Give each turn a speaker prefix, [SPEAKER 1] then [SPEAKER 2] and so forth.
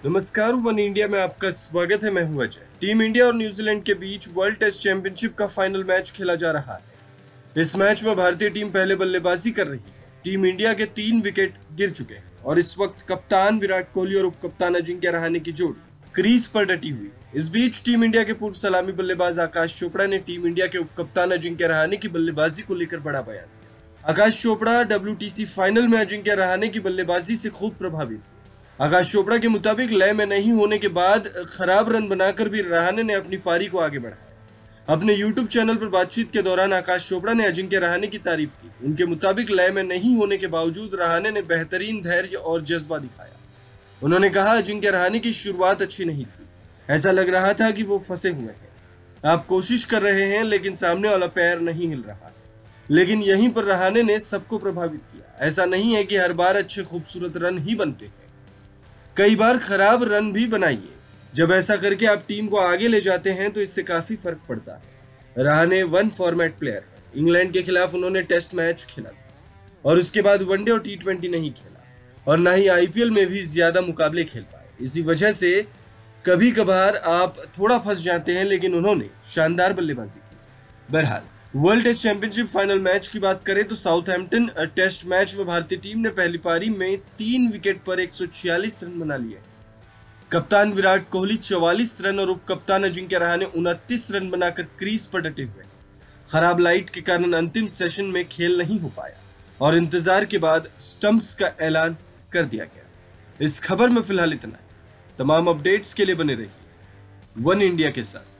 [SPEAKER 1] नमस्कार, one India में आपका स्वागत है। मैं हूं अजय। टीम इंडिया और न्यूजीलैंड के बीच वर्ल्ड टेस्ट चैंपियनशिप का फाइनल मैच खेला जा रहा है। इस मैच में भारतीय टीम पहले बल्लेबाजी कर रही है। टीम इंडिया के 3 विकेट गिर चुके हैं और इस वक्त कप्तान विराट कोहली और उप कप्तान अजिंक्य रहाणे की जोड़ी क्रीज पर डटी हुई। इस बीच टीम इंडिया के पूर्व सलामी बल्लेबाज आकाश चोपड़ा ने टीम इंडिया के उप कप्तान अजिंक्य रहाणे की बल्लेबाजी को लेकर बड़ा बयान दिया। आकाश चोपड़ा WTC फाइनल में अजिंक्य रहाणे की बल्लेबाजी से खूब प्रभावित हुए। आकाश चोपड़ा के मुताबिक लय में नहीं होने के बाद खराब रन बनाकर भी रहाणे ने अपनी पारी को आगे बढ़ाया। अपने YouTube चैनल पर बातचीत के दौरान आकाश चोपड़ा ने अजिंक्य रहाणे की तारीफ की। उनके मुताबिक लय में नहीं होने के बावजूद रहाणे ने बेहतरीन धैर्य और जज्बा दिखाया। उन्होंने कहा, अजिंक्य रहाणे की शुरुआत अच्छी नहीं थी। ऐसा लग रहा था कि वो फंसे हुए हैं। आप कोशिश कर रहे हैं लेकिन सामने वाला पैर नहीं हिल रहा है। लेकिन यहीं पर रहाणे ने सबको प्रभावित किया। ऐसा नहीं है कि हर बार अच्छे खूबसूरत रन ही बनते हैं, कई बार खराब रन भी बनाइए। जब ऐसा करके आप टीम को आगे ले जाते हैं तो इससे काफी फर्क पड़ता है। रहाणे वन फॉर्मेट प्लेयर है। इंग्लैंड के खिलाफ उन्होंने टेस्ट मैच खेला और उसके बाद वनडे और T20 नहीं खेला और ना ही IPL में भी ज्यादा मुकाबले खेल पाए। इसी वजह से कभी कभार आप थोड़ा फंस जाते हैं, लेकिन उन्होंने शानदार बल्लेबाजी की। बहरहाल, world test championship final match की बात करें तो साउथहैम्पटन टेस्ट मैच में भारतीय टीम ने पहली पारी में 3 विकेट पर 146 रन बना लिए। कप्तान विराट कोहली 44 रन और उप कप्तान अजिंक्य रहाणे 29 रन बनाकर क्रीज पर डटे हुए। खराब लाइट के कारण अंतिम सेशन में खेल नहीं हो पाया और इंतजार के बाद स्टंप्स का ऐलान कर दिया गया। इस खबर में फिलहाल इतना है। तमाम अपडेट्स के लिए बने रहिए वन इंडिया के साथ।